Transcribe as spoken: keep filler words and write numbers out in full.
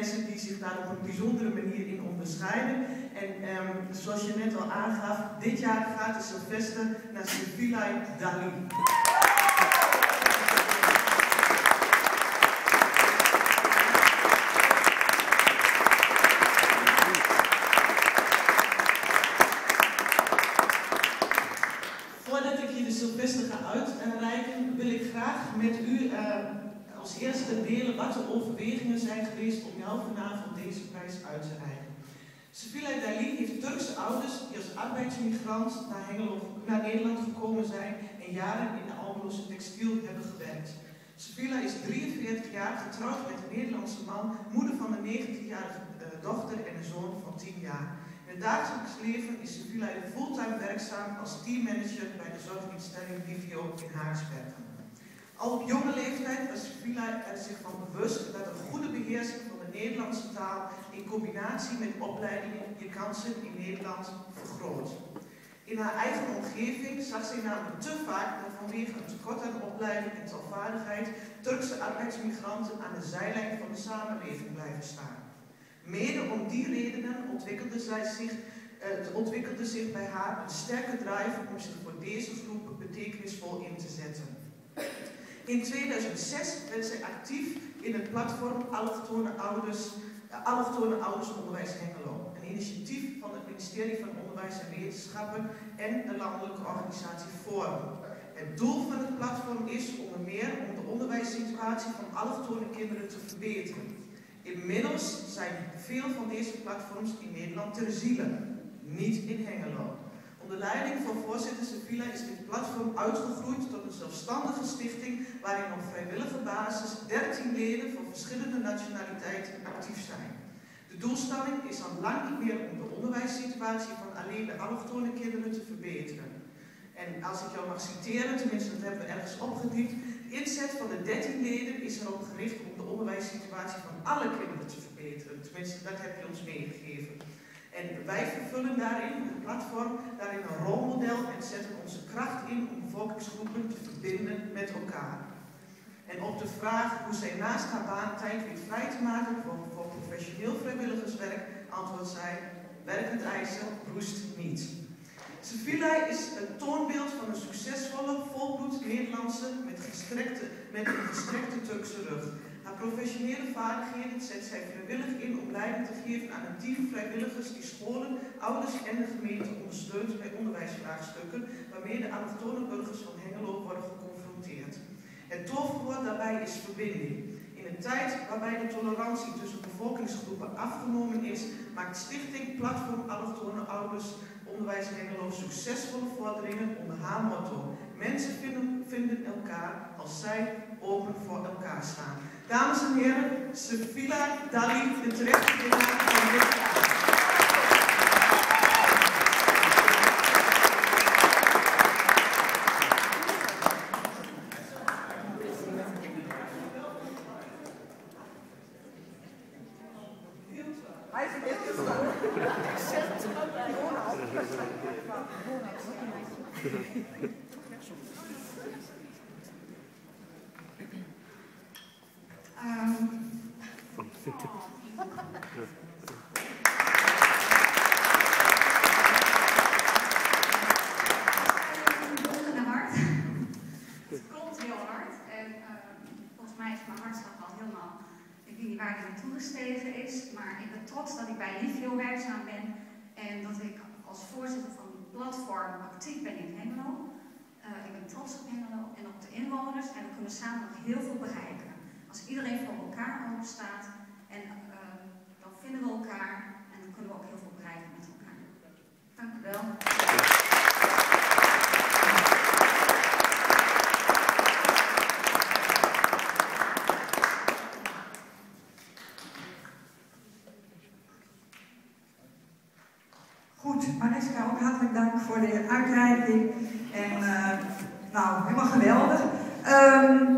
mensen die zich daar op een bijzondere manier in onderscheiden. En um, zoals je net al aangaf, dit jaar gaat de Sylvester naar Sylvie Dali. Voordat ik je de Sylvester ga uitreiken, wil ik graag met u uh, als eerste delen wat de overwegingen zijn geweest om jou vanavond deze prijs uit te reiken. Sylvie Dali heeft Turkse ouders die als arbeidsmigrant naar, Hengelo, naar Nederland gekomen zijn en jaren in de Almeloze textiel hebben gewerkt. Sylvie is drieënveertig jaar, getrouwd met een Nederlandse man, moeder van een negentienjarige uh, dochter en een zoon van tien jaar. In het dagelijks leven is Sylvie fulltime werkzaam als teammanager bij de zorginstelling Livio in Haaksbergen. Al op jonge leeftijd was Sylvie er zich van bewust dat een goede beheersing van de Nederlandse taal in combinatie met opleidingen je kansen in Nederland vergroot. In haar eigen omgeving zag zij namelijk te vaak dat vanwege een tekort aan opleiding en taalvaardigheid Turkse arbeidsmigranten aan de zijlijn van de samenleving blijven staan. Mede om die redenen ontwikkelde, zij zich, uh, ontwikkelde zich bij haar een sterke drive om zich voor deze groepen betekenisvol in te zetten. In tweeduizend zes werd zij actief in het platform Allochtone Ouders, uh, Allochtone Oudersonderwijs Hengelo, een initiatief van het ministerie van Onderwijs en Wetenschappen en de landelijke organisatie Forum. Het doel van het platform is onder meer om de onderwijssituatie van allochtone kinderen te verbeteren. Inmiddels zijn veel van deze platforms in Nederland ter ziele, niet in Hengelo. Onder leiding van voorzitter Sylvie is dit platform uitgegroeid tot een zelfstandige stichting waarin op vrijwillige basis dertien leden van verschillende nationaliteiten actief zijn. De doelstelling is al lang niet meer om de onderwijssituatie van alleen de allochtone kinderen te verbeteren. En als ik jou mag citeren, tenminste dat hebben we ergens opgediept, de inzet van de dertien leden is erop gericht om de onderwijssituatie van alle kinderen te verbeteren. Tenminste, dat heb je ons meegegeven. En wij vervullen daarin, het platform, daarin een rolmodel en zetten onze kracht in om bevolkingsgroepen te verbinden met elkaar. En op de vraag hoe zij naast haar baan tijd weet vrij te maken voor, voor professioneel vrijwilligerswerk, antwoordt zij, werkend ijzer roest niet. Sylvie is een toonbeeld van een succesvolle, volbloed Nederlandse met, gestrekte, met een gestrekte Turkse rug. Haar professionele vaardigheden zet zij vrijwillig in om leiding te geven aan een team vrijwilligers die scholen, ouders en de gemeente ondersteunt bij onderwijsvraagstukken waarmee de allochtone burgers van Hengelo worden geconfronteerd. Het toverwoord daarbij is verbinding. In een tijd waarbij de tolerantie tussen bevolkingsgroepen afgenomen is, maakt Stichting Platform Allochtone Ouders Onderwijs Hengelo succesvolle vorderingen onder haar motto. Mensen vinden, vinden elkaar als zij open voor elkaar staan. Dames en heren, Sylvie Dali, de terechte winnaar van dit jaar. Hij is heel goed. Het klopt heel hard en uh, volgens mij is mijn hartslag al helemaal, ik weet niet waar hij naartoe gestegen is, maar ik ben trots dat ik bij Livio werkzaam ben en dat ik als voorzitter van het platform actief ben in Hengelo. Uh, ik ben trots op Hengelo en op de inwoners en we kunnen samen nog heel veel bereiken. Als iedereen voor elkaar openstaat en uh, dan vinden we elkaar en dan kunnen we ook heel veel bereiken met elkaar. Dank u wel. Goed, Mariska, ook hartelijk dank voor de uitreiking. En uh, nou, helemaal geweldig. Um,